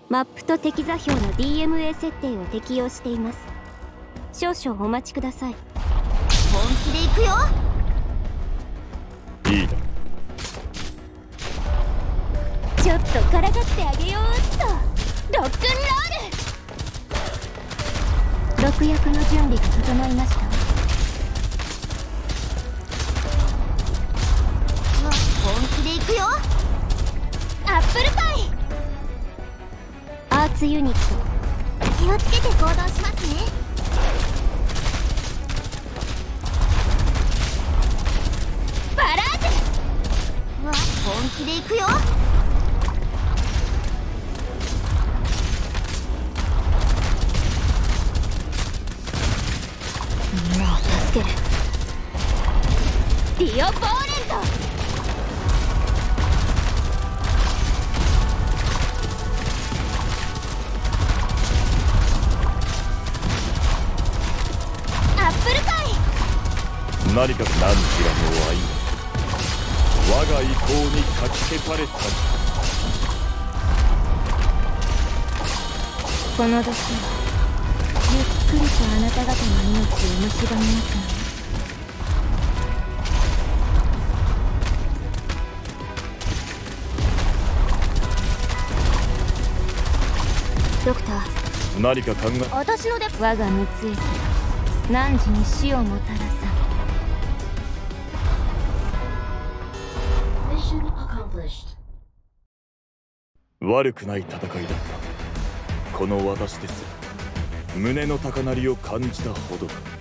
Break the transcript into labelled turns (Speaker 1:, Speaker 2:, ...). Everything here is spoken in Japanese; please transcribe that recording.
Speaker 1: マップと敵座標の DMA 設定を適用しています。少々お待ちください。
Speaker 2: 本気で行くよ。
Speaker 3: いいだ。
Speaker 1: ちょっとからかってあげようっと。ロックンロール。毒薬の準備が整いました。
Speaker 2: 本気で行くよ。
Speaker 1: アップルパイ。アーツユニット、
Speaker 2: 気をつけて行動しますね。
Speaker 1: バラーズ。
Speaker 2: 本気で行くよ。
Speaker 1: みんなを助ける。ディオ・ボーレント。
Speaker 3: 何か何時らの愛が我が意向にかき消された。
Speaker 1: この時はゆっくりとあなた方の命を蝕みますの。ドクター、
Speaker 3: 何か考え。
Speaker 1: 私ので我が三つ枝が汝に死をもたらさ。
Speaker 3: 悪くない戦いだった。この私ですら胸の高鳴りを感じたほどだ。